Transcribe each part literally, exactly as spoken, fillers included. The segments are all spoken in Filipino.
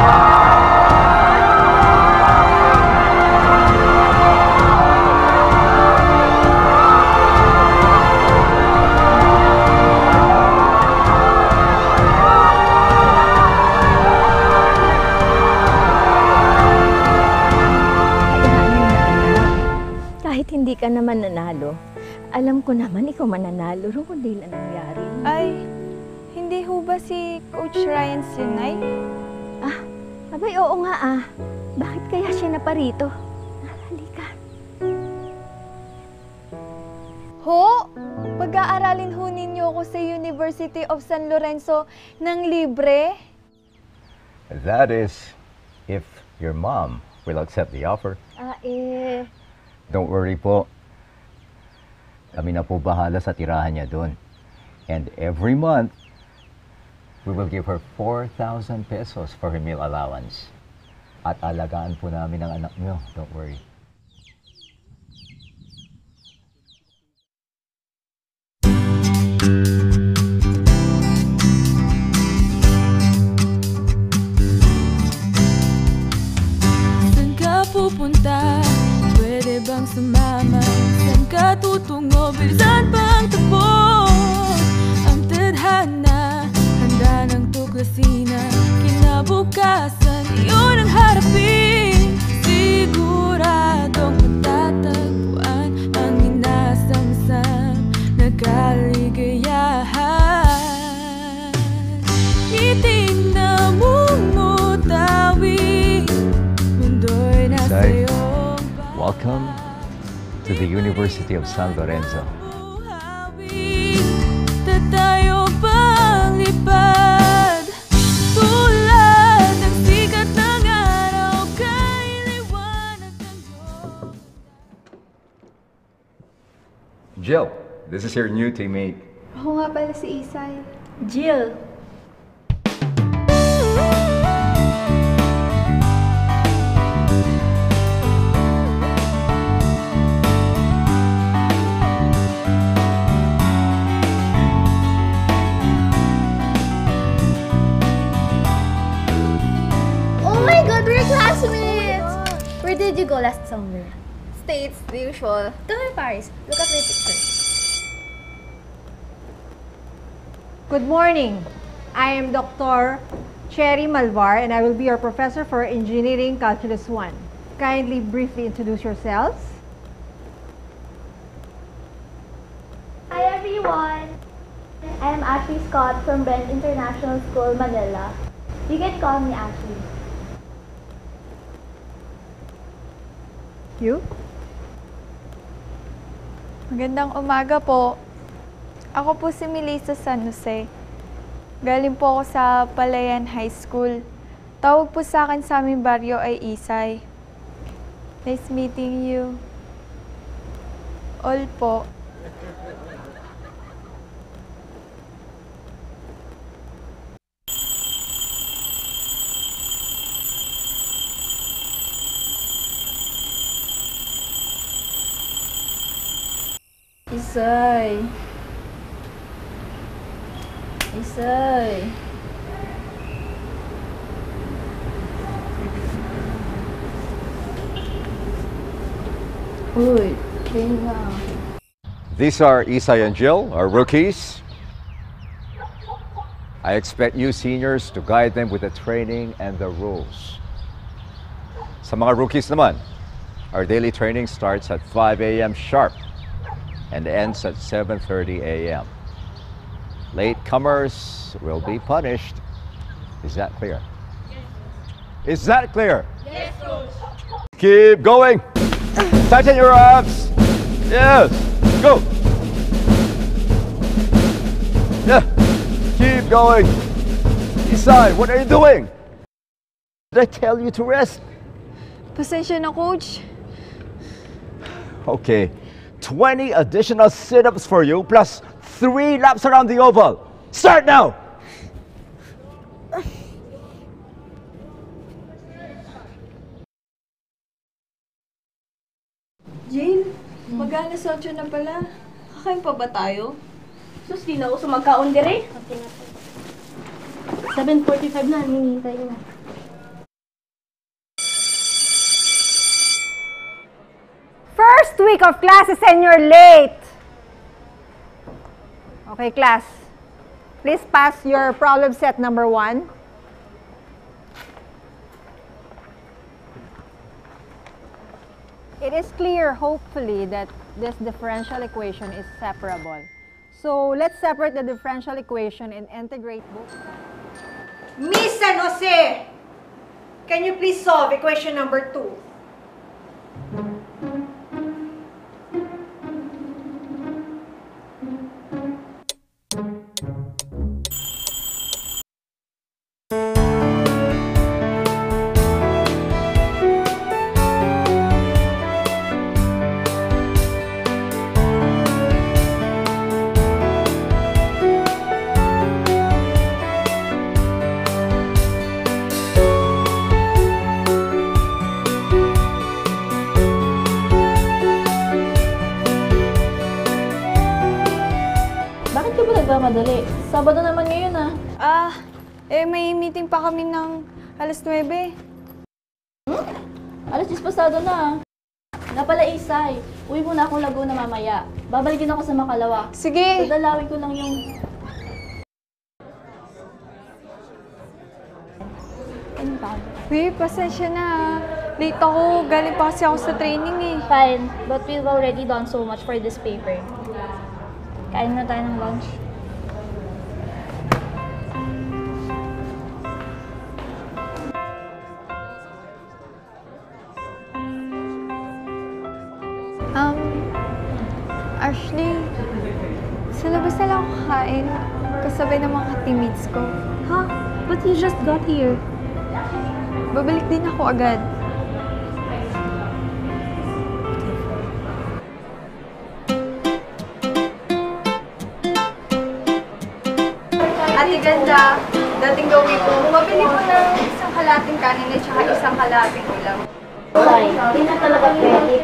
Hindi ka naman nanalo. Alam ko naman ikaw mananalo rin kung di lang nangyari. Ay, hindi ho ba si Coach Ryan Sinay? Ah, abay oo nga ah. Bakit kaya siya na parito? Halika. Ho! Pag-aaralin ho ninyo ako sa University of San Lorenzo ng libre? That is, if your mom will accept the offer. Ah, eh... Don't worry po. Kami na po bahala sa tirahan niya doon. And every month, we will give her four thousand pesos for her meal allowance. At alagaan po namin ang anak niyo. Don't worry. Saan ka pupunta? Pwede bang sumama? Saan ka tutungo? Bilisan bang takbo? Ang tadhana, handa ng tuklasin na kinabukasan, iyon ang harapin. Siguradong matatagpuan ang inasamsam na kaligayahan. Ngiti na mumutawi, mundo'y nasa'yo. Welcome to the University of San Lorenzo. Tayo pang lipad, tulad ng sikat ng araw kay liwanag ng Diyos. Jill, this is your new teammate. Ako nga pala si Isay. Jill! Where did you go last summer? States, the usual. Come in Paris. Look at my pictures. Good morning. I am Doctor Cherry Malvar and I will be your professor for Engineering Calculus one. Kindly briefly introduce yourselves. Hi everyone. I am Ashley Scott from Brent International School, Manila. You can call me Ashley. You? Magandang umaga po. Ako po si Melissa San Jose. Galing po ako sa Palayan High School. Tawag po sa akin sa aming baryo ay Isay. Nice meeting you. All po. Isay. Isay. Uy, tinga. These are Isay and Jill, our rookies. I expect you seniors to guide them with the training and the rules. Sa mga rookies naman, our daily training starts at five A M sharp and ends at seven thirty A M Latecomers will be punished. Is that clear? Yes. Is that clear? Yes, Coach. Keep going. Tighten your abs. Yes. Go. Yeah. Keep going. Isay, what are you doing? Did I tell you to rest? Pasensya na, Coach. Okay. twenty additional sit-ups for you, plus three laps around the oval. Start now! Jane, mag-alas otso na pala. Kakain pa ba tayo? Sus, di na ako sumagkaon dire. seven forty-five na, hinihintay na. week of classes and you're late. Okay, class. Please pass your problem set number one. It is clear, hopefully, that this differential equation is separable. So let's separate the differential equation and integrate both. Miss San Jose, can you please solve equation number two? Bakit ka ba nagmamadali? Sabado naman ngayon ah. Ah, eh may meeting pa kami ng alas nuwebe. Alas diyes pasado na. Nga pala Isay, uwi muna akong Laguna mamaya. Babalikin ako sa Makalawa. Sige. Dadalawin ko lang yung... Ano ba? Uy, pasensya na ah. Late ako. Galing pa kasi ako sa training eh. Fine, but we've already done so much for this paper. Kain na tayo ng lunch. Um, Ashley, sa labas na lang ako kakain. Kasabay ng mga teammates ko. Huh? But you just got here. Babalik din ako agad. Ate Ganda, dating gawi ko, mabili ko ng isang kalating kanin at saka isang kalating ulam. Fine, hindi na talaga pwede.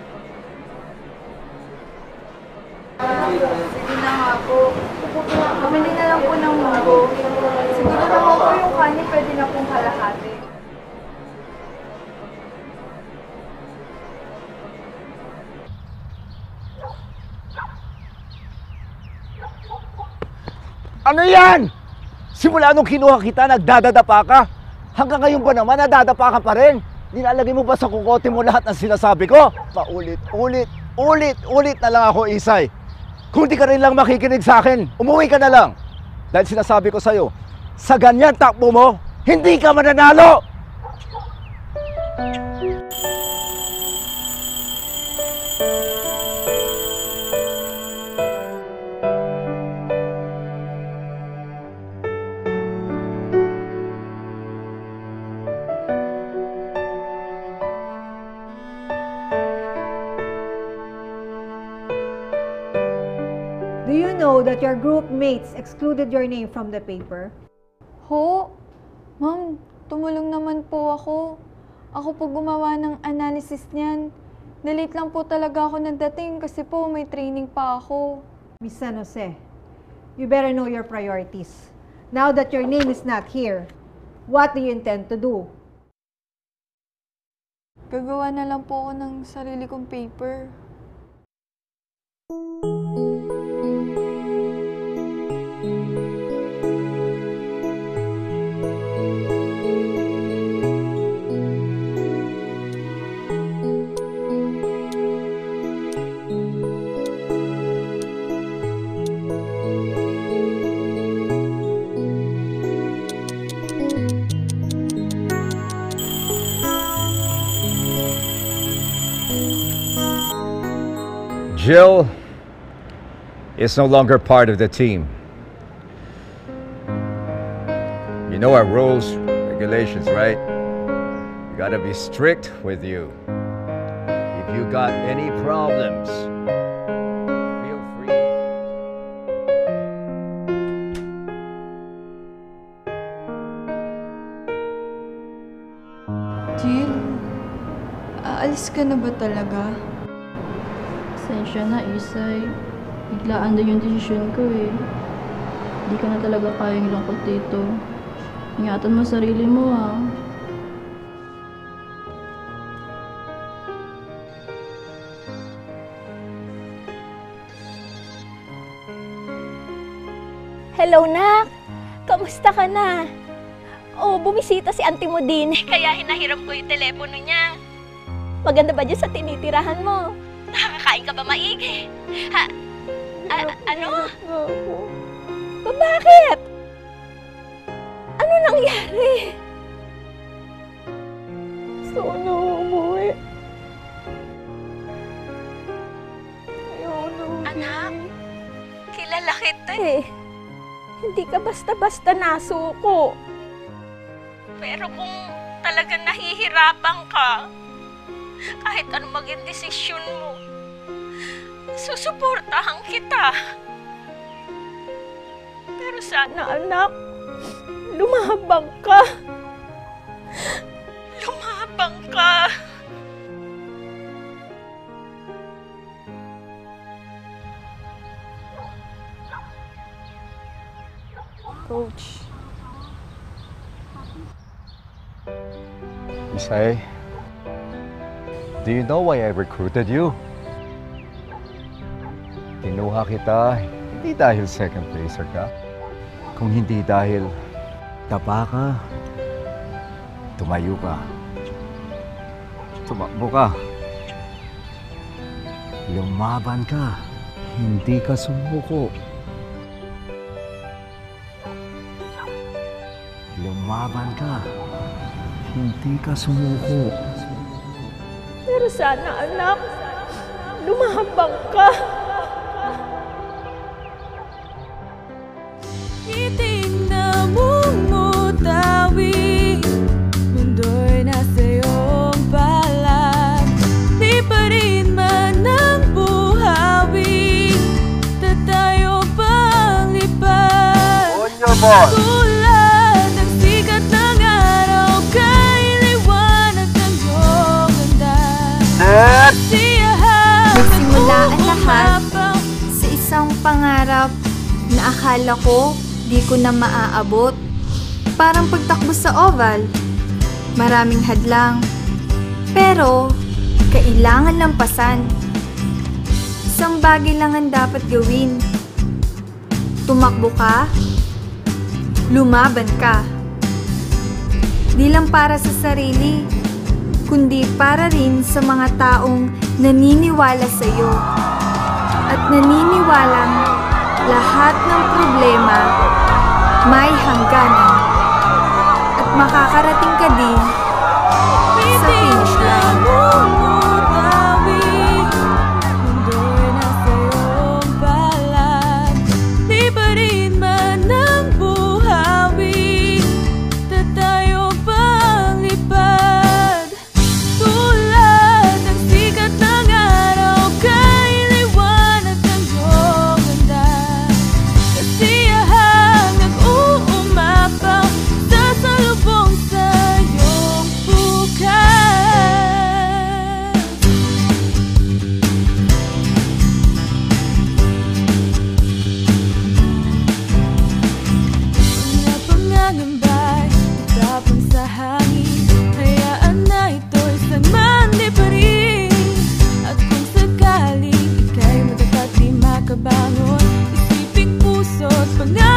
Sige na nga po. Bumili na lang po ng munggo. Siguro naman po yung kanin pwede na pong kalahati. Ano yan? Simula nung kinuha kita, nagdadadapa ka. Hanggang ngayon ba naman, nadadapa ka pa rin? Nilalagay mo ba sa kukote mo lahat ng sinasabi ko? Paulit, ulit, ulit, ulit na lang ako, Isay. Kung di ka rin lang makikinig sa akin, umuwi ka na lang. Dahil sinasabi ko sa'yo, sa ganyan takbo mo, hindi ka mananalo! Do you know that your group mates excluded your name from the paper? Ho? Ma'am, tumulong naman po ako. Ako po gumawa ng analysis niyan. Nalate lang po talaga ako nagdating kasi po may training pa ako. Miss San Jose, you better know your priorities. Now that your name is not here, what do you intend to do? Gagawa na lang po ako ng sarili kong paper. Jill is no longer part of the team. You know our rules, regulations, right? We gotta be strict with you. If you got any problems, feel free. Jill, aalis ka na ba talaga? Pasensya na, Isay. Biglaan din yung desisyon ko eh. Hindi ko na talaga kayang lungkot dito. Ingatan mo sarili mo ah. Hello, Nak. Kamusta ka na? Oh, bumisita si auntie mo din, kaya hinahiram ko yung telepono niya. Maganda ba dyan sa tinitirahan mo? Nakakain ka ba maigi? Ha? A- ano? Ba, bakit? Ano nangyari? Gusto ko na umuwi. Ayaw na umuwi. Anak, kilala kita eh. Hindi ka basta-basta nasuko. Pero kung talagang nahihirapan ka, kahit anong maging desisyon mo, susuportahan kita. Pero sana, anak, lumabang ka. Lumabang ka. Coach. Isay, do you know why I recruited you? Kinuha kita, hindi dahil second placer ka. Kung hindi dahil tapa ka, tumayo ka, tumakbo ka, lumaban ka, hindi ka sumuko. Lumaban ka, hindi ka sumuko. Pero sana, anak, lumabang ka. Ngiting namumutawi, mundo'y nasa iyong balat. Di pa rin man ang buhawi, tatayo pang lipat. On your ball! Tulad ng sikat ng araw, kay liwanag ng iyong ganda. Set! Nagsimula ang lahat sa isang pangarap na akala ko di ko na maaabot. Parang pagtakbo sa oval, maraming hadlang, pero kailangan lampasan. Isang bagay lang ang dapat gawin. Tumakbo ka, lumaban ka. Di lang para sa sarili, kundi para rin sa mga taong naniniwala sa iyo. At naniniwalang lahat ng problema may hangganan. At makakarating ka din sa finish line. Mundo'y nasa iyong balat. Di pa rin man ang buhawi, tatayo pang lipad. Tulad ng sikat ng araw, kay liwanag ng iyong ganda. Kasiyahang nag-uumapaw, sasalubong sa iyong bukas. Mga pangangambay, tapang sa hangin, hayaan na ito'y sanman di pa rin. At kung sakaling ika'y matapat di makabangon, isiping puso't pangarap